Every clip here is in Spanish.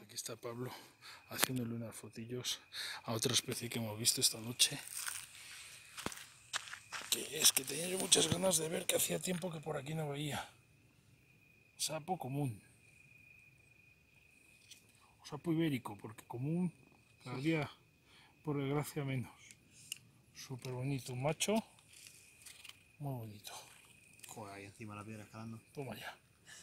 Aquí está Pablo haciéndole unas fotillos a otra especie que hemos visto esta noche. Que es que tenía yo muchas ganas de ver, que hacía tiempo que por aquí no veía. Sapo común. O sapo ibérico, porque común cada día, por desgracia, menos. Súper bonito, un macho. Muy bonito. Joder, ahí encima de la piedra escalando. Toma ya.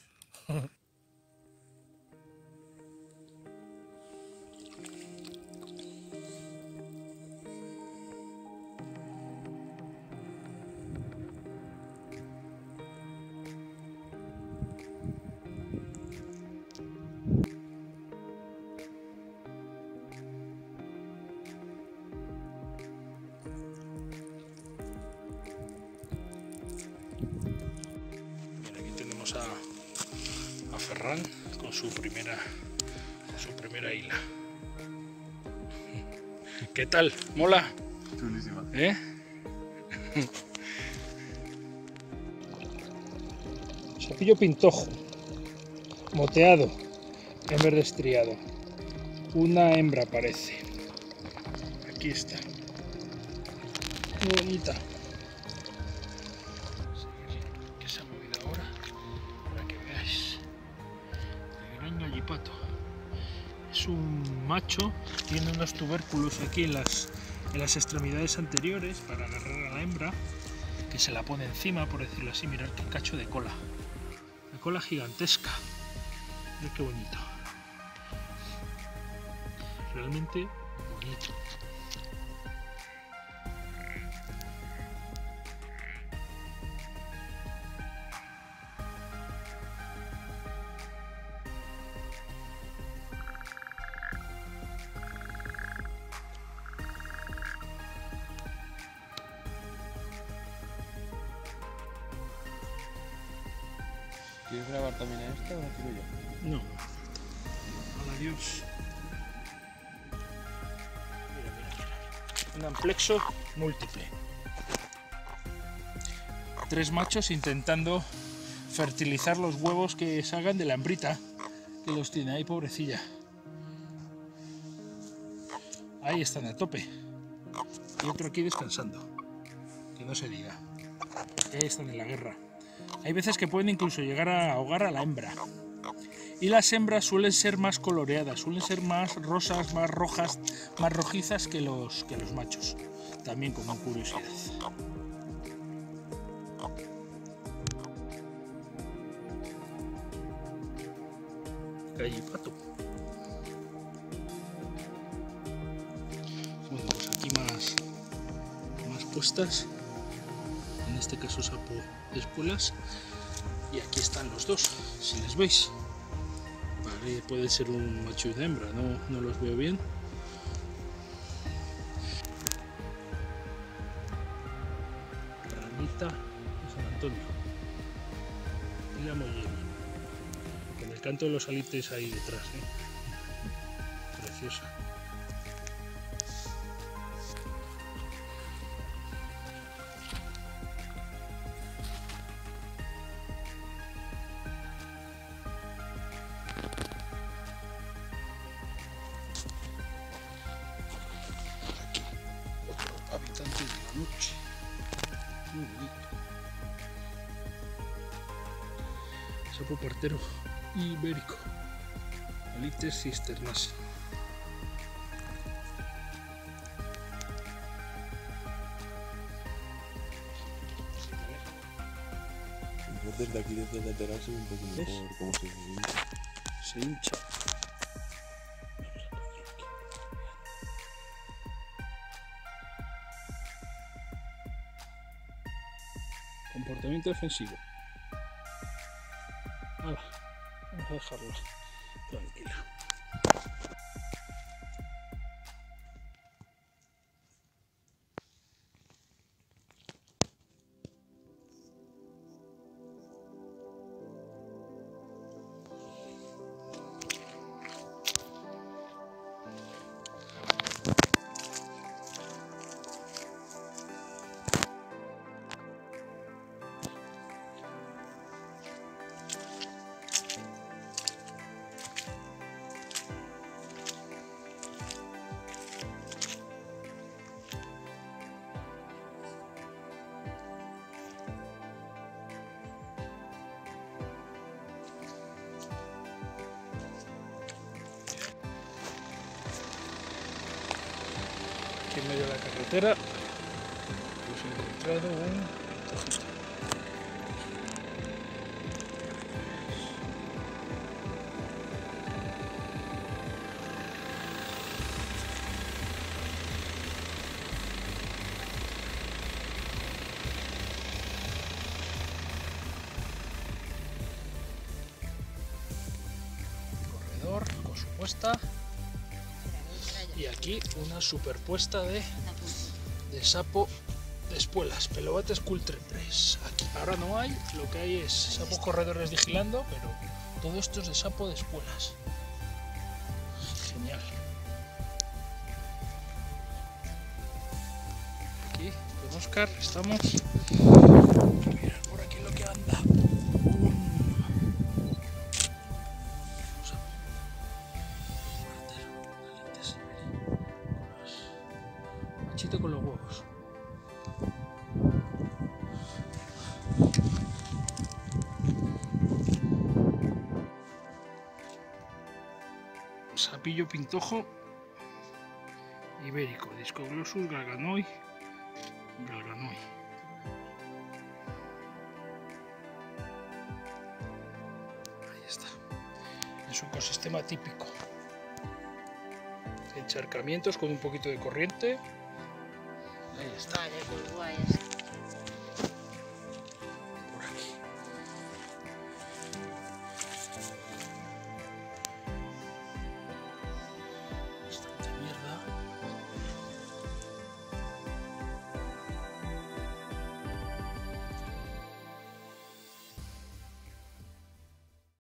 Bien, aquí tenemos a Ferran con su primera isla. ¿Qué tal? ¿Mola? Chulísima. ¿Eh? Sapillo pintojo, moteado, en verde estriado. Una hembra parece. Aquí está. Muy bonita. ¿Qué se ha movido ahora? Para que veáis. El gran gallipato. Es un macho, tiene unos tubérculos aquí en las extremidades anteriores para agarrar a la hembra, que se la pone encima, por decirlo así. Mirad qué cacho de cola. De cola gigantesca. Mirad qué bonito. Realmente bonito. ¿Quieres grabar también a esta o la tiro yo? No. Hola, Dios. Mira, mira, mira. Un amplexo múltiple. 3 machos intentando fertilizar los huevos que salgan de la hembrita, que los tiene ahí, pobrecilla. Ahí están a tope. Y otro aquí descansando. Que no se diga. Ahí están en la guerra. Hay veces que pueden incluso llegar a ahogar a la hembra. Y las hembras suelen ser más coloreadas, suelen ser más rosas, más rojas, más rojizas que los machos. También como curiosidad. Gallipato. Bueno, pues aquí más puestas. En este caso sapo de espuelas. Y aquí están los dos, si les veis. Vale, puede ser un macho y una hembra, no los veo bien. Ranita de San Antonio. Y la mollera. Con el canto de los alites ahí detrás, Preciosa. Aquí, otro habitante de la noche. Muy bonito. Sapo partero ibérico. Alites cisternas. Desde aquí, desde el lateral, se ve un poco mejor cómo se hincha. Se hincha. Comportamiento defensivo. Hala, vamos a dejarla tranquila. aquí en medio de la carretera, pues he encontrado un tojito. Corredor con su puesta. Y aquí una superpuesta de sapo de espuelas, Pelobates Cultre Press. Aquí ahora no hay, lo que hay es sapos corredores vigilando, pero todo esto es de sapo de espuelas. Genial. Aquí con Óscar estamos. Mirad por aquí lo que anda. Machito con los huevos. Sapillo pintojo ibérico, Discoglossus galganoi. Ahí está. En su ecosistema típico. Encharcamientos con un poquito de corriente. Ahí está. Vale, pues guay.